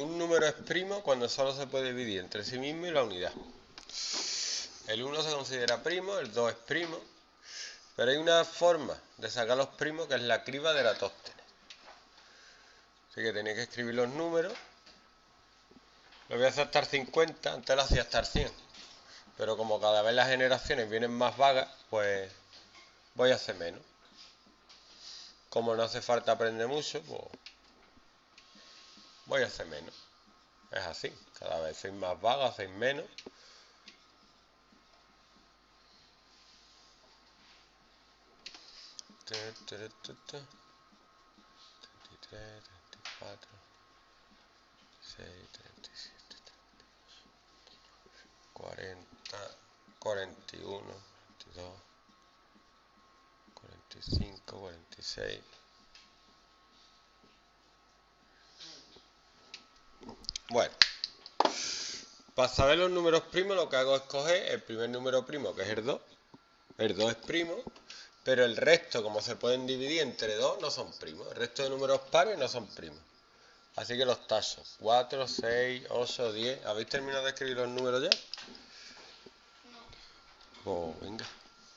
Un número es primo cuando solo se puede dividir entre sí mismo y la unidad. El 1 se considera primo, el 2 es primo, pero hay una forma de sacar los primos que es la criba de Eratóstenes. Así que tenéis que escribir los números. Lo voy a hacer hasta el 50, antes lo hacía hasta el 100. Pero como cada vez las generaciones vienen más vagas, pues voy a hacer menos. Como no hace falta aprender mucho, pues voy a hacer menos. Es así, cada vez sois más vagas, hacéis menos. ...33, 34... 6, 37, 40, 41, 42, 45, 46... Bueno, para saber los números primos lo que hago es coger el primer número primo, que es el 2. El 2 es primo, pero el resto, como se pueden dividir entre 2, no son primos. El resto de números pares no son primos. Así que los tacho. 4, 6, 8, 10. ¿Habéis terminado de escribir los números ya? No. Pues venga.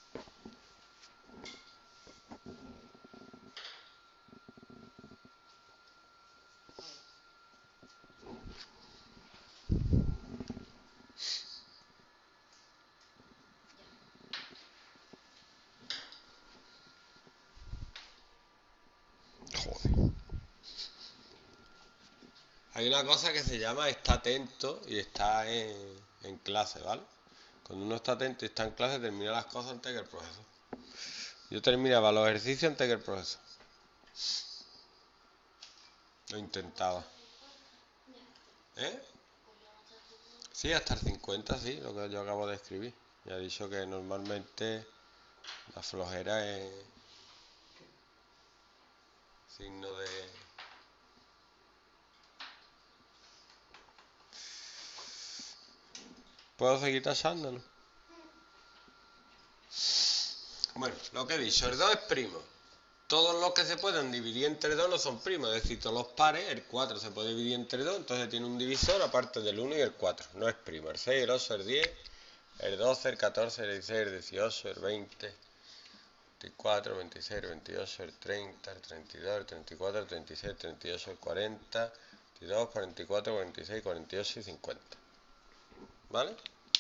Joder. Hay una cosa que se llama está atento y está en clase, ¿vale? Cuando uno está atento y está en clase, termina las cosas antes que el profesor. Yo terminaba los ejercicios antes que el profesor. Lo intentaba. ¿Eh? Sí, hasta el 50, sí, lo que yo acabo de escribir. Ya he dicho que normalmente la flojera es signo de... ¿Puedo seguir tachándolo? Bueno, lo que he dicho, el 2 es primo. Todos los que se puedan dividir entre 2 no son primos, es decir, todos los pares, el 4 se puede dividir entre 2, entonces tiene un divisor aparte del 1 y el 4, no es primo. El 6, el 8, el 10, el 12, el 14, el 16, el 18, el 20, el 24, el 26, el 28, el 30, el 32, el 34, el 36, el 38, el 40, 42, 44, 46, 48 y 50. ¿Vale?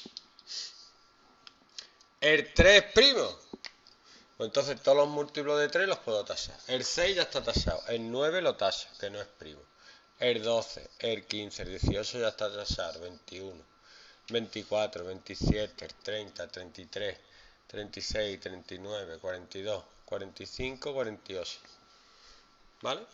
El 3 es primo. Pues entonces todos los múltiplos de 3 los puedo tachar. El 6 ya está tachado. El 9 lo tacho, que no es primo. El 12, el 15, el 18 ya está tachado. 21, 24, 27, el 30, 33, 36, 39, 42, 45, 48. ¿Vale?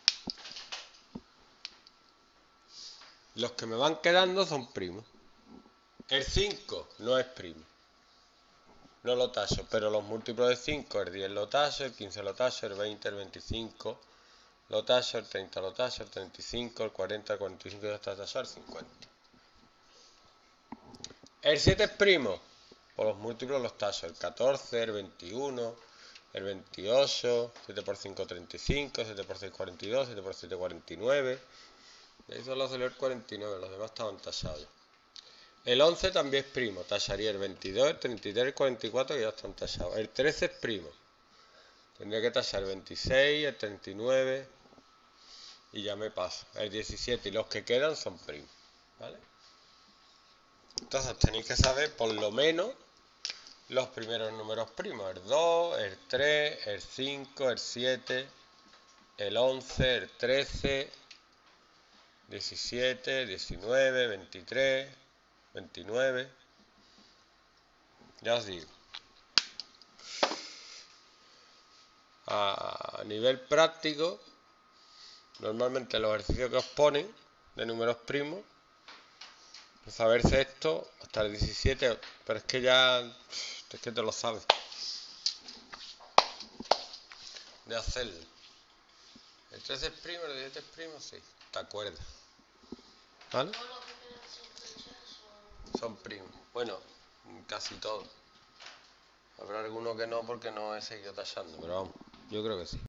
Los que me van quedando son primos. El 5 no es primo. No lo tacho, pero los múltiplos de 5, el 10 lo tacho, el 15 lo tacho, el 20, el 25 lo tacho, el 30 lo tacho, el 35, el 40, el 45 ya está tachado, el 50. El 7 es primo, por los múltiplos los tacho, el 14, el 21, el 28, 7 por 5, 35, 7 por 6, 42, 7 por 7, 49. De ahí solo salió el 49, los demás estaban tachados. El 11 también es primo, tacharía el 22, el 33, el 44 que ya están tachados. El 13 es primo, tendría que tachar el 26, el 39 y ya me paso. El 17 y los que quedan son primos, ¿vale? Entonces tenéis que saber por lo menos los primeros números primos, el 2, el 3, el 5, el 7, el 11, el 13, 17, 19, 23, 29. Ya os digo. A nivel práctico, normalmente los ejercicios que os ponen de números primos, saberse esto hasta el 17, pero es que ya es que te lo sabes de hacerlo. El 13 es primo, el 17 es primo, sí, te acuerdas, ¿vale? Son primos, bueno, casi todos. Habrá alguno que no porque no he seguido tachando, pero vamos, yo creo que sí.